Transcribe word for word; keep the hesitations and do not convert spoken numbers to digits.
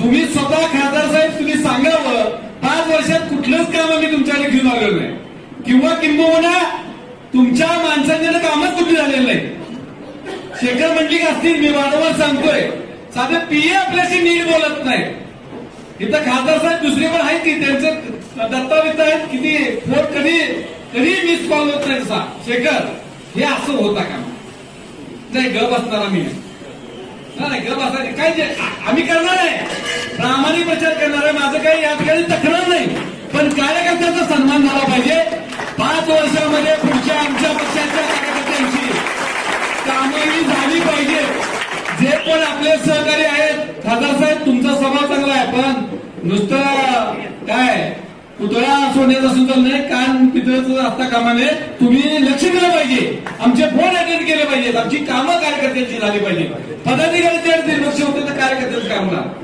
तुम्ही स्वतः खासदार साहेब तुम्ही सांगावं पाच वर्षात कुठलंच काम आम्ही तुमच्याकडे घेऊन आलेलो नाही, किंवा किंबहुना तुमच्या माणसांचे कामच कुठे झालेलं नाही. शेखर मंडलिक असतील, मी वारंवार सांगतोय, साधे पीए आपल्याशी नीट बोलत नाही. इथं खासदार साहेब दुसरे पण आहेत की त्यांचं दत्तावित्त आहेत, किती फोन कधी कधी मिस कॉल होत नाही. तसा शेखर हे असं होता का नाही, गप असणार आम्ही नाही, गप असणार काय जे आम्ही करणार आहे, प्रामाणिक प्रचार करणार आहे. माझं काही या ठिकाणी तक्रार नाही, पण कार्यकर्त्याचा सन्मान झाला पाहिजे. पाच वर्षामध्ये पुढच्या आमच्या पक्षाच्या कार्यकर्त्यांची कामही झाली पाहिजे. जे पण आपले सहकारी आहेत, खासदार साहेब तुमचा स्वभाव चांगला आहे, पण नुसतं काय पुतळा सोन्याचा सुद्धा नाही, कान पितळाचं असता कामाने तुम्ही लक्ष दिलं पाहिजे. आमचे फोन अटेंड केले पाहिजेत, आमची कामं कार्यकर्त्यांची झाली पाहिजे. पदाधिकारी दुर्लक्ष होते तर कार्यकर्त्यांचं काम ना.